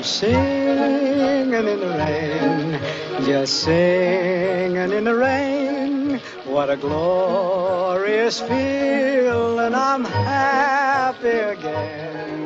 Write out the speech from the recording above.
singing in the rain, just singing in the rain. What a glorious feeling, I'm happy again.